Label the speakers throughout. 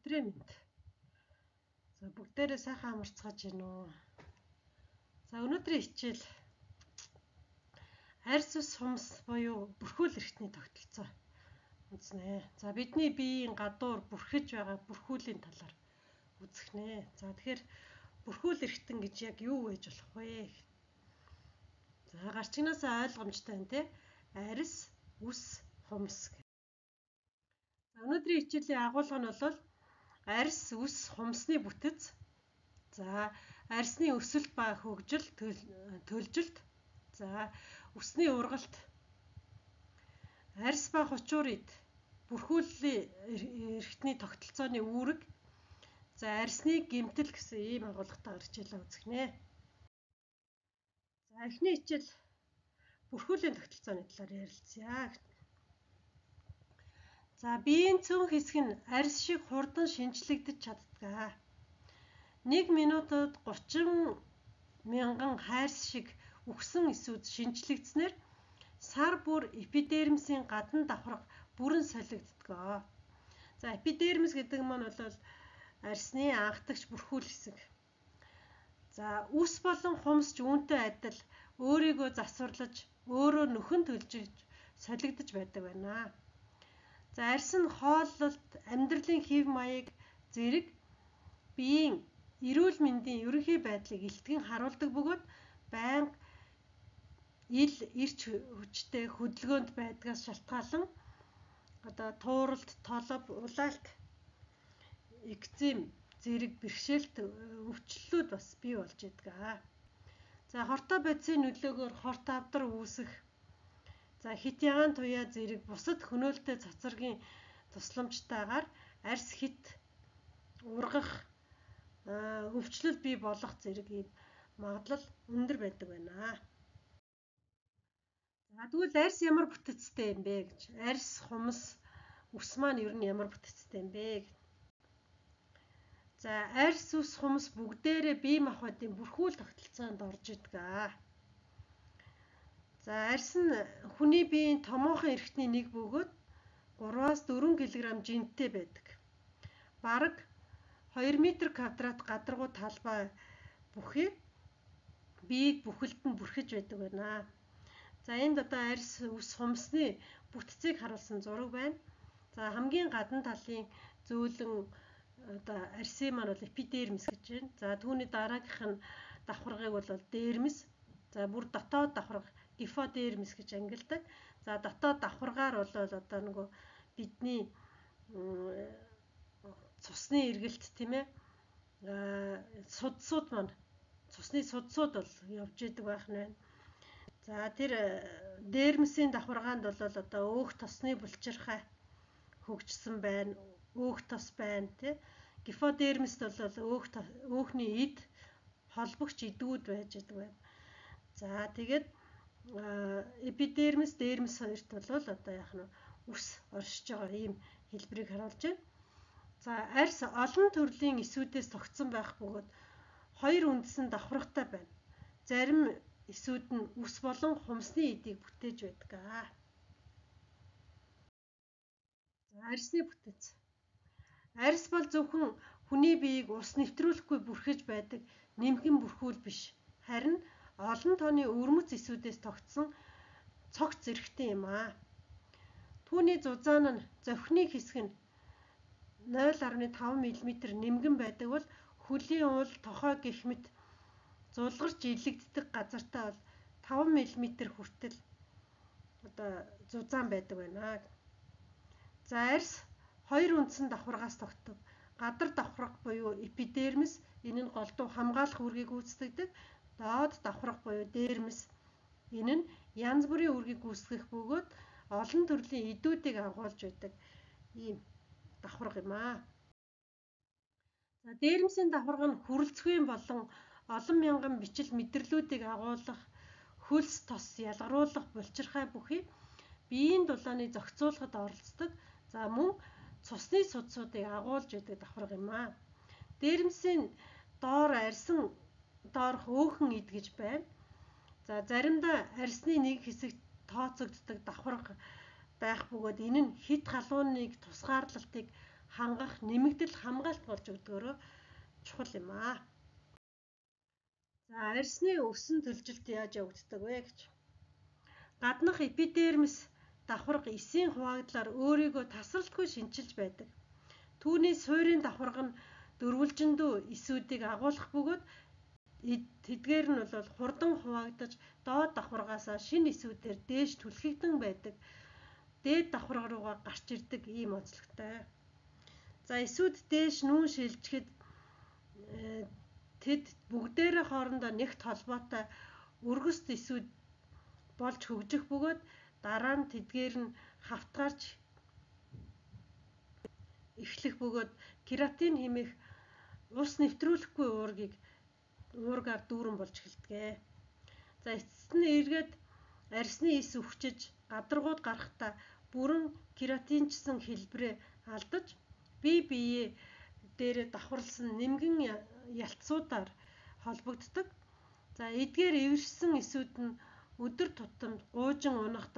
Speaker 1: Өдрөө мэнд. За бүгдээрээ сайхан амарцгааж байна уу. За өнөөдрийн хичээл арьс ус хумс буюу бүрхүүл эрхтний тогтолцоо үзнэ. За бидний биеийн гадуур бүрхэж байгаа бүрхүүлийн талаар үзэх нэ. За тэгэхээр бүрхүүл эрхтэн гэж яг юу байж болох вэ? За гарчигнаасаа ойлгомжтой байна те. Арьс, ус, хумс гэх. За өнөөдрийн хичээлийн агуулга нь бол арьс, ус, хумсны бүтэц. За арьсны өсөлт ба хөгжил, төлжилт. За усны ургалт. Арьс ба хучуурид бүрхүүлийн эрхтний тогтолцооны үүрэг. За арьсны гэмтэл гэсэн ийм агуулгатай хичээлээ үзэх нэ. За эхний хичээл бүрхүүлийн тогтолцооны талаар ярилцъя. За биеийн цөөн хэсэг нь арьс шиг хурдан шинжлэгдэж чаддаг. 1 минутад 30 мянган хайрс шиг үхсэн эсүүд шинжлэгдснээр сар бүр эпидермисийн гадна давхарга бүрэн солигддог. За эпидермис гэдэг маань бол арьсны анхдагч бүрхүүл хэсэг. За ус болон хумс ч үүнтэй адил өөрийгөө засварлаж, өөрөө нөхөн төлжиж солигдож байдаг байна. За арьс нь хооллолт, амьдралын хэв маяг, зэрэг, биеийн эрүүл мэндийн ерөнхий байдлыг илтгэн харуулдаг бөгөөд байнга ил эрч хүчтэй хөдөлгөөнд байдгаас шалтгаалan тууралт, толов, улаалт, экзем, зэрэг бэрхшээлт өвчлөлүүд бас бий болж байдаг. За хортой бодисын нөлөөгөөр хорт авдар үүсэх. За хит ягаан туяа зэрэг бусад хөнөөлтэй цацрагийн тусламжтайгаар арьс хит ургах, өвчлөл бий болох зэрэг ийм магадлал өндөр байдаг байна. За тэгвэл арьс ямар бүтэцтэй юм бэ гэж. Арьс, хумс, ус маань ер нь ямар бүтэцтэй юм бэ? За арьс, ус, хумс бүгдээрээ бие махбодын бүрхүүл тогтолцоонд орж идэг. За арьс нь хүний биеийн томоохон эрхтний нэг бөгөөд 3-аас 4 кг жинтэй байдаг. Бараг 2 м² гадаргуу талбай бүхий биеийг бүхэлдэн бүрхэж байдаг байна. За энд арьс, ус, хумсны бүтцийг харуулсан зураг байна. За хамгийн гадна талын зөөлөн арьсын маань бол эпидермис гэж байна. За түүний дараагийнх нь давхаргыг бол дермис. За бүр дотоод давхарга гиподермис гэж ангилдаг. За дотоод давхаргаар бол нөгөө бидний цусны эргэлт тийм ээ. Судсууд маань цусны судсууд бол явж идэг байх нь байна. За тэр дермисийн давхаргаанд бол өөх тосны булчирхай хөгжсөн байна. Өөх тос байна тий. Гиподермист бол өөхний эд холбогч эдгүүд байж идэг байна. За тэгээд эпидермис, дермис хоёрт бол яах нь ус оршиж байгаа ийм хэлбэрийг харуулж байна. За арьс олон төрлийн эсүүдээс тогтсон байх бөгөөд хоёр үндэсэн давхаргатай байна. Зарим эсүүд нь ус болон хумсны эдийг бүтээж байдаг. За арьсны бүтэц. Арьс бол зөвхөн хүний биеийг ус нэвтрүүлэхгүй бүрхэж байдаг нэмхэн бүрхүүл биш. Харин олон тооны өрмөц эсүүдээс тогтсон цогц зэрэгтэй юм. Түүний зузаан нь зохины хэсэг нь 0.5 мм нэмгэн байдаг бол хөлийн уул, тохой гэх мэт зулгарч илэгддэг газартаа бол 5 мм хүртэл зузаан байдаг байна. За арьс хоёр үндсэн давхаргаас тогтдог. Гадар давхарга буюу эпидермис, энэ нь голдуу хамгаалах үүргийг гүйцэтгэдэг. Доод давхарга буюу дермис, энэ нь янз бүрийн үүргийг гүйцэтгэх бөгөөд олон төрлийн эдүүдийг агуулж байдаг ийм давхарга юм. За дермисийн давхарга нь хүрэлцэхүйн болон олон мянган бичил мэдрэлүүдийг агуулах, хөлс тос ялгаруулах булчирхай бүхий биеийн дулааны зохицуулахад оролцдог. За мөн цусны судсуудыг агуулж байдаг давхарга юм. Дермисийн доор арьсан доорх өөхөн эд гэж байна. За заримдаа арьсны нэг хэсэгт тооцогддог давхарга байх бөгөөд энэ нь хит халууныг тусгаарлалтыг хангах нэмэгдэл хамгаалт болж өгдөгөөрөө чухал юм аа. За арьсны өсөн төлжилт яаж явагддаг вэ гэж. Гаднах эпидермис давхарга эсийн хуваагдлаар өөрийгөө тасралтгүй шинчилж байдаг. Түүний суурийн давхарга нь дөрвөлжиндүү эсүүдийг агуулах бөгөөд тэдгээр нь бол хурдан хуваагдаж доод давхаргаасаа шинэ эсүүдээр дээш түлхэгдэн байдаг. Дээд давхарга руугаа гарч ирдэг ийм онцлогтой. За эсүүд дээш нүүн шилжихэд тэд бүгдээрээ хоорондоо нэгт холбоотой өргөст эсүүд болж хөгжих бөгөөд дараа нь тэдгээр нь хавтгаарч эхлэх бөгөөд кератин хэмээх ус нэвтрүүлэхгүй уургаар дүүрэн болж эхэлдэг. За эцэст нь эргээд арьсны эс өвчөж гадаргууд гарахдаа бүрэн кератинчсан хэлбэрээ алдаж бие биеэ дээр давхарлсан нимгэн ялцсуудаар холбогддог. За эдгээр эвэршсэн эсүүд нь өдөр тутамд гуйжин унахад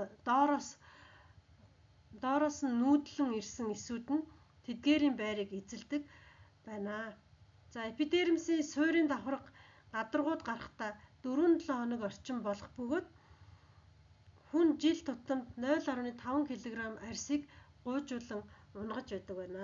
Speaker 1: доороос нь нүүдлэн ирсэн эсүүд нь тэдгээрийн байрыг эзэлдэг байна. За эпидермисийн суурийн давхарга гадаргууд гарахдаа 4-7 хоног орчим болох бөгөөд хүн жил тутамд 0.5 кг арьсыг гуйжуулан унгаж байдаг байна.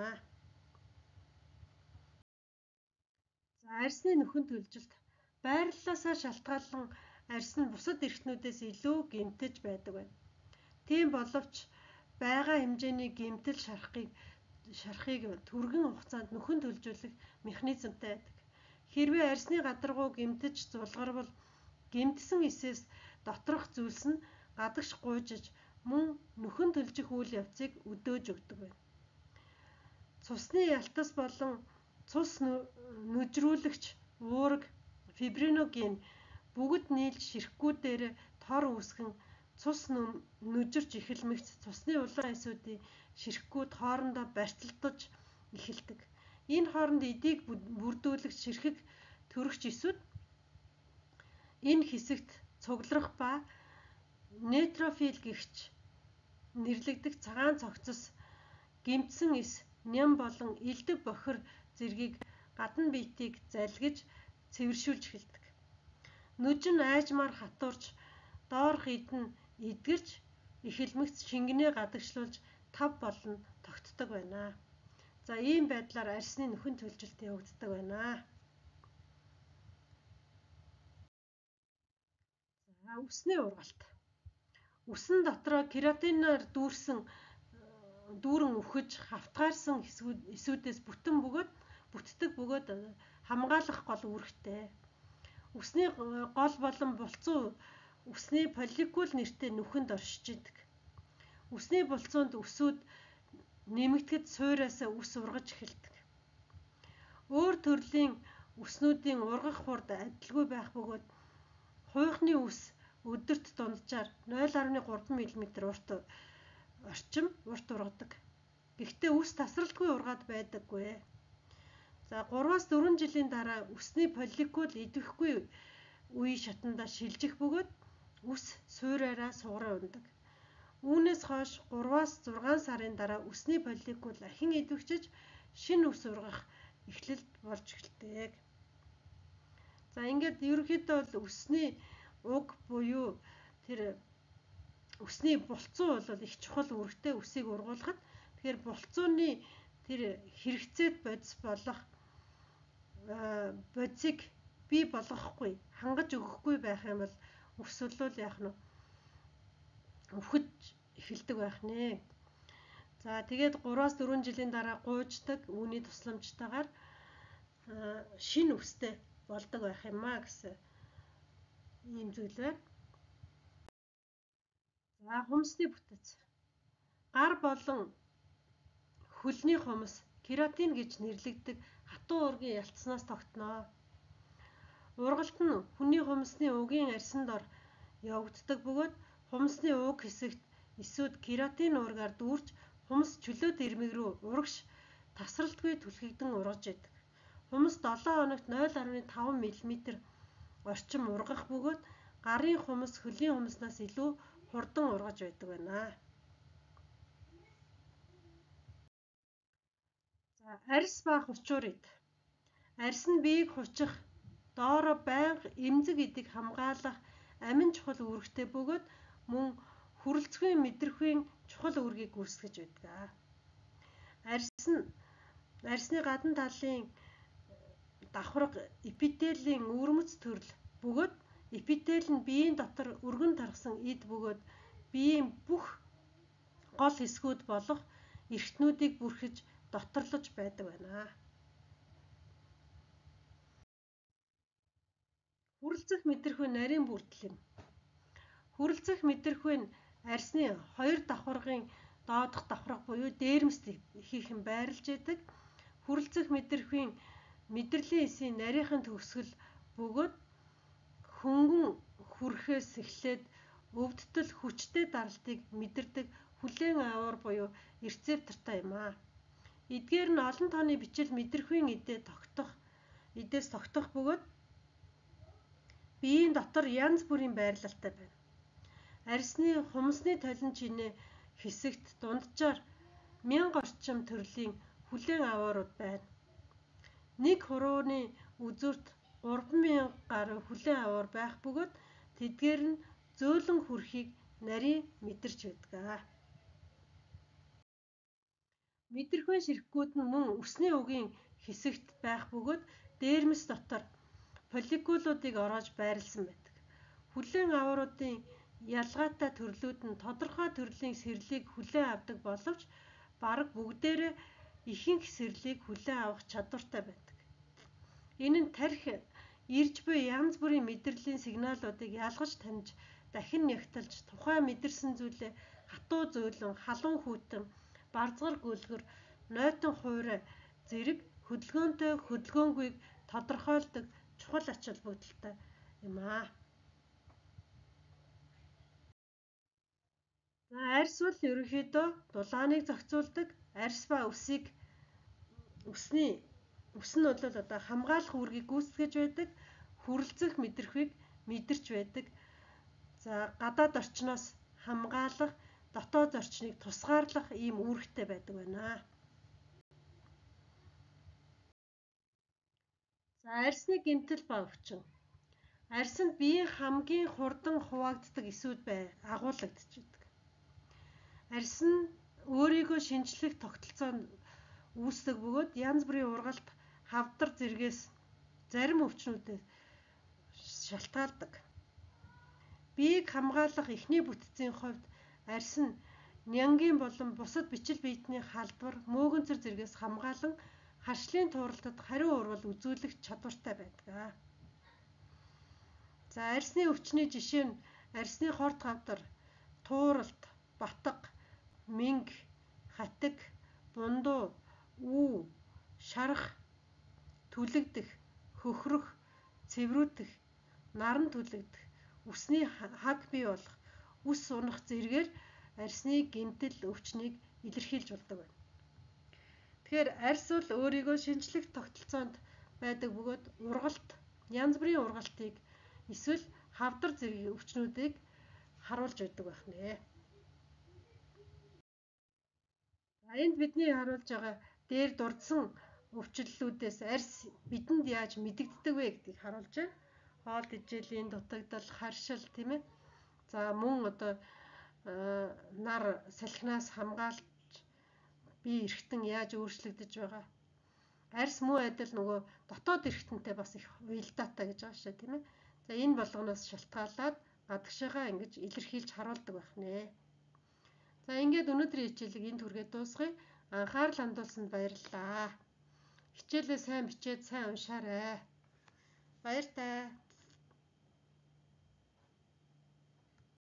Speaker 1: За арьсны нөхөн төлжилт байрлалаасаа шалтгаалan арьс нь бусад эрхтнүүдээс илүү гэмтэж байдаг байна. Тийм боловч байгаа хэмжээний гэмтэл шарахыг түргэн хугацаанд нөхөн төлжүүлэх механизмтай байдаг. Хэрвээ арьсны гадаргуу гэмтэж зулгарвал гэмтсэн эсээс доторх зүйлс нь гадагш гуйжиж мөн нөхөн төлжих үйл явцыг өдөөж өгдөг байна. Цусны ялтас болон цус нүжрүүлэгч уураг фибриноген бүгд нийлж ширхгүүдээр тор үүсгэн цус нүжирч эхэлмэгц цусны улаан эсүүдийн ширхгүүд хоорондоо барьцалдаж эхэлдэг. Энэ хооронд эдийг бүрдүүлэх ширхэг төрөгч эсүүд энэ хэсэгт цугларах ба нейтрофил гэгч нэрлэгдэх цагаан цогцос гэмтсэн эс ням болон элдв бохир зэргийг гадна биетийг залгиж цэвэршүүлж эхэлдэг. Нүжин айжмаар хатуурч доорх эдэн эдгэрч эхэлмэгц шингэнээ гадагшлуулж тав болон тогтдог байна. За ийм байдлаар арьсны нөхөн төлжилт явагддаг байна. За үсний ургалт. Үсэн дотроо кератинаар дүүрэн үхэж хавтгаарсан эсүүдээс бүтдэг бөгөөд хамгаалах гол үүрэгтэй. Үсний гол болон булцуу үсний полликул нэртэй нүхэнд оршиж идэг. Үсний булцуунд үсүүд нэмэгдэхэд суураасаа үс ургаж эхэлдэг. Өөр төрлийн үснүүдийн ургах хурд адилгүй байх бөгөөд хуйхны үс өдөрт дунджаар 0.3 мм орчим урт ургадаг. Гэхдээ үс тасралтгүй ургаад байдаггүй. За 3-4 жилийн дараа үсний полликул идэвхгүй үе шатандаа шилжих бөгөөд үс суураараа сугараа ундаг. Үүнээс хойш 3-6 сарын дараа үсний полликул ахин идэвхжиж шинэ үс ургах эхлэлд болж эхэлдэг. За ингээд ерөнхийдөө бол үсний уг буюу тэр үсний булцуу бол их чухал үүрэгтэй үсийг ургуулахад. Тэгэхээр булцууны тэр хэрэгцээт бодисыг бий болгохгүй, хангаж өгөхгүй байх юм бол үс бол яах нь өвхөж эхэлдэг байх нэ. За тэгээд 3-4 жилийн дараа гуйждаг үүний тусламжтайгаар шинэ үстэй болдог байх юмаа гэсэн ийм зүйл байна. За хумсны бүтэц. Гар болон хөлний хумс кератин гэж нэрлэгддэг хатуу уургийн ялцснаас тогтноо. Ургалт нь хүний хумсны угийн арьсан дор явагддаг бөгөөд хумсны уг хэсэгт эсүүд кератин уургаар дүүрч хумс чөлөөт ирмэг рүү урагш тасралтгүй түлхэгдэн ургаж идэг. Хумс 7 хоногт 0.5 мм орчим ургах бөгөөд гарын хумс хөлийн хумснаас илүү хурдан ургаж байдаг байна. Арьс ба хувчуурид. Арьс нь биеийг хучих, доороо байнга эмзэг эдэг хамгаалах амин чухал үүрэгтэй бөгөөд мөн хүрэлцэхүйн мэдрэхүйн чухал үүргийг гүйцэтгэж байдаг. Арьсны гадна талын давхарга эпителийн өвөрмөц төрөл бөгөөд эпител нь биеийн дотор өргөн тархсан эд бөгөөд биеийн бүх гол хэсгүүд болох эрхтнүүдийг бүрхэж доторлож байдаг байна. Хүрэлцэх мэдрэхүй нарийн бүрдэл юм. Хүрэлцэх мэдрэхүй нь арьсны хоёр давхаргын доодох давхарга буюу дээрмэст хийхэн байрлаж идэг. Хүрэлцэх мэдрэхүйн мэдрэлийн эсийн нарийнхан төгсгөл бөгөөд хөнгөн хүрэхээс эхлээд өвдөлт хүчтэй даралтыг мэдэрдэг хүлээн аваар буюу рецептортай юм аа. Эдгээр нь олон тооны бичил мэдрэхүйн эдээс тогтох бөгөөд биеийн дотор янз бүрийн байрлалтай байна. Арьсны хумсны толин чинээ хэсэгт дунджаар 1000 орчим төрлийн хүлээн аваарууд байна. Нэг хурууны үзүүрт 3000 гаруй хүлээн аваар байх бөгөөд тэдгээр нь зөөлөн хүрхийг нарийн мэдэрч байдаг. Мэдрэхүйн ширхгүүд нь мөн өсний үгийн хэсэгт байх бөгөөд дээрмэс дотор фолликулуудыг ороож байрласан байдаг. Хүлээн авааруудын ялгаатай төрлүүд нь тодорхой төрлийн сэрлийг хүлээн авдаг боловч бараг бүгдээрээ ихэнх сэрлийг хүлээн авах чадвартай байдаг. Энэ нь тархи ирж буй янз бүрийн мэдрэлийн сигналуудыг ялгаж таньж дахин нягтлж тухайн мэдэрсэн зүйлээ хатуу зөөлөн, халуун хүйтэн, барзгар гөлгөр, нойтон хуурай зэрэг хөдөлгөөнтэй хөдөлгөөнгүйг тодорхойлдог чухал ач холбогдолтой юм аа. Арьс бол ерөнхийдөө дулааныг зохицуулдаг. Арьс ба үс нь бол хамгаалах үүргийг гүйцэтгэж байдаг. Хүрэлцэх мэдрэхүйг мэдэрч байдаг. За гадаад орчноос хамгаалах, дотоод орчныг тусгаарлах ийм үүрэгтэй байдаг байна. За арьсны гэмтэл ба өвчин. Арьсанд биеийн хамгийн хурдан хуваагддаг эсүүд агуулгаддаг. Арьс нь өөрийгөө шинжлэх тогтолцоонд үүсдэг бөгөөд янз бүрийн ургалт, хавдар зэргээс зарим өвчнүүдээс шалтгаалдаг. Биеийг хамгаалах эхний бүтцийн хувьд арьс нь нянгийн болон бусад бичил биетний халдвар, мөөгөнцөр зэргээс хамгаалан харшлын тууралтад хариу урвал үзүүлэх чадвартай байдаг. За арьсны өвчний жишээ нь арьсны хорт хавдар, тууралт, батга, мэнгэ, хатиг, бундуу, үү, шарах, түлэгдэх, хөхрөх, цэврүүтэх, наран түлэгдэх, үсний хаг бий болох, үс унах зэргээр арьсны гэмтэл өвчнийг илэрхийлж болдог байна. Тэгэхээр арьс бол өөрийгөө шинжлэх тогтолцоонд байдаг бөгөөд ургалт, янз бүрийн ургалтыг эсвэл хавдар зэрэг өвчнүүдийг харуулж байдаг байх нэ. Энд бидний харуулж байгаа дээр дурдсан өвчлөлүүдээс арьс бидэнд яаж мэдэгддэг вэ гэдгийг харуулж байна. Хоол ижилийн дутагдал, харшил тийм ээ. За мөн нар салхинаас хамгаалж бие эргэтэн яаж өөрчлөгдөж байгаа. Арьс муу адил нөгөө дотоод эргэтэнтэй бас их уялдаатай гэж байгаа шээ тийм ээ. За энэ болгоноос шалтгаалаад гадагшаагаа ингэж илэрхийлж харуулдаг байх нэ. За ингээд өнөөдрийн хичээлийг энд хүргээд дуусгая. Анхаарал хандуулсанд баярлалаа. Хичээлээ сайн бичээд сайн уншаарай. Баяр таа.